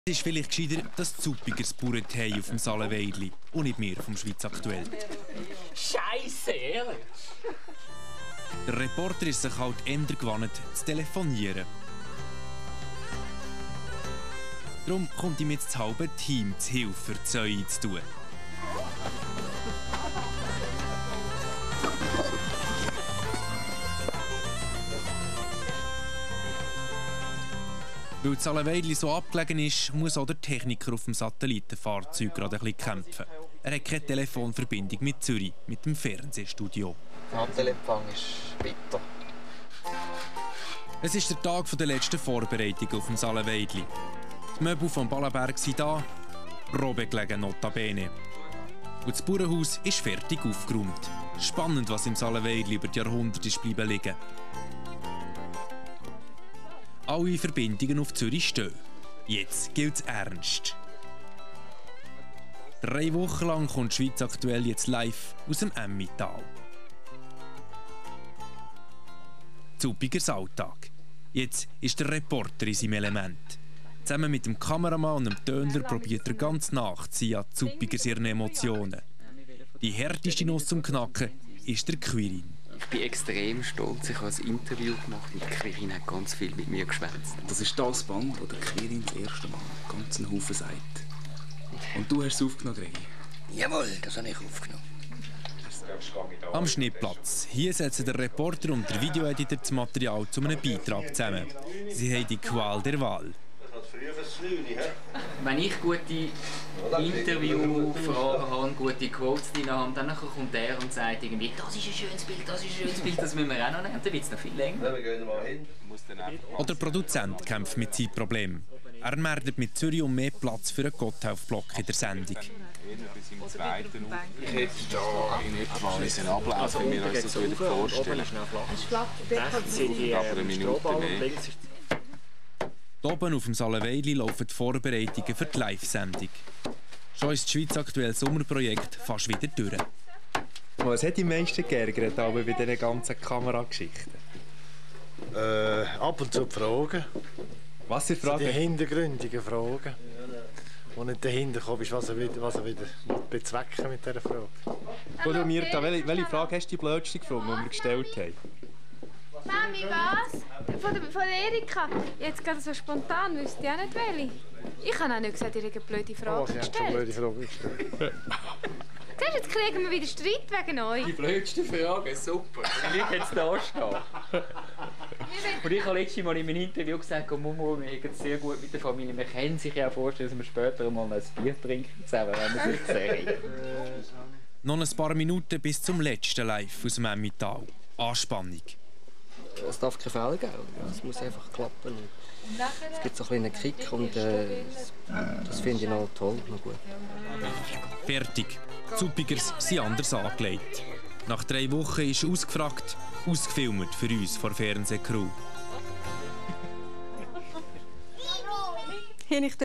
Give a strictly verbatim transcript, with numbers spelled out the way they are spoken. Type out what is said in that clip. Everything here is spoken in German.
Es ist vielleicht gescheiter, dass Zuppigers Bauernthei auf dem Salenweidli und nicht mehr vom Schweiz aktuell. Scheisse, ehrlich? Der Reporter ist sich halt eher gewohnt, zu telefonieren. Darum kommt ihm jetzt das halbe Team zu Hilfe, für Zäune zu tun. Weil das Salenweidli so abgelegen ist, muss auch der Techniker auf dem Satellitenfahrzeug gerade ein bisschen kämpfen. Er hat keine Telefonverbindung mit Zürich, mit dem Fernsehstudio. Der Teleempfang ist bitter. Es ist der Tag der letzten Vorbereitung auf dem Salenweidli. Die Möbel vom Ballenberg sind da, Probe gelegen notabene. Und das Bauernhaus ist fertig aufgeräumt. Spannend, was im Salenweidli über die Jahrhunderte ist bleiben liegen. Alle Verbindungen auf Zürich stehen. Jetzt gilt es ernst. Drei Wochen lang kommt die Schweiz aktuell jetzt live aus dem Emmental. Zuppigers Alltag. Jetzt ist der Reporter in seinem Element. Zusammen mit dem Kameramann und dem Tönler probiert er ganz nachzuziehen an Zuppigers ihren Emotionen. Die härteste Nuss zum Knacken ist der Quirin. Ich bin extrem stolz. Ich habe ein Interview gemacht und Quirin hat ganz viel mit mir geschwätzt. Das ist das Band, das der Quirin das erste Mal ganz einen Haufen sagt. Und du hast es aufgenommen, Gregi? Jawohl, das habe ich aufgenommen. Am Schnittplatz. Hier setzen der Reporter und der Videoeditor das Material zu einem Beitrag zusammen. Sie haben die Qual der Wahl. Wenn ich gute Interviewfragen habe, gute Quotes drin habe, dann kommt er und sagt irgendwie, das ist ein schönes Bild, das ist ein schönes Bild, das müssen wir auch noch nehmen. Dann wird es noch viel länger. Auch der Produzent kämpft mit seinem Problem. Er meldet mit Zürich um mehr Platz für einen Gotthelf-Block in der Sendung. Ich hätte da nicht mal einen Ablauf, wie wir uns das wieder vorstellen. Aber eine Minute mehr. Hier oben auf dem Salenweidli laufen die Vorbereitungen für die Live-Sendung. Schon ist das Schweiz aktuelle Sommerprojekt fast wieder durch. Was hat die meisten geärgert bei diesen ganzen Kamerageschichten? Äh, ab und zu die Fragen. Was sind Fragen? Die hintergründigen Fragen. Und nicht dahinter kommst, was er wieder, was er wieder bezwecken mit dieser Frage. Oder Mirta, welche, welche Frage hast du die blödste gefragt, die wir gestellt haben? Mami, was? Von der, von der Erika. Jetzt gerade so spontan, wüsste ich auch nicht welche. Ich habe auch nicht gesagt, ihr habt eine blöde Frage oh, sie gestellt. Hat schon blöde Frage gestellt. Siehst du, jetzt kriegen wir wieder Streit wegen euch. Die blödste Frage, super. Und ich jetzt da stehen. Und ich habe letztes Mal in meinem Interview gesagt, Momo, wir haben es sehr gut mit der Familie. Wir können sich ja auch vorstellen, dass wir später mal ein Bier trinken zusammen, wenn wir es sehen. Noch ein paar Minuten bis zum letzten Live aus dem Emmental. Anspannung. Es darf keine Fehler geben. Es muss einfach klappen. Es gibt so einen kleinen Kick und äh, das finde ich noch toll, noch gut. Fertig. Zuppigers sind anders angelegt. Nach drei Wochen ist ausgefragt, ausgefilmt für uns vor Fernsehcrew.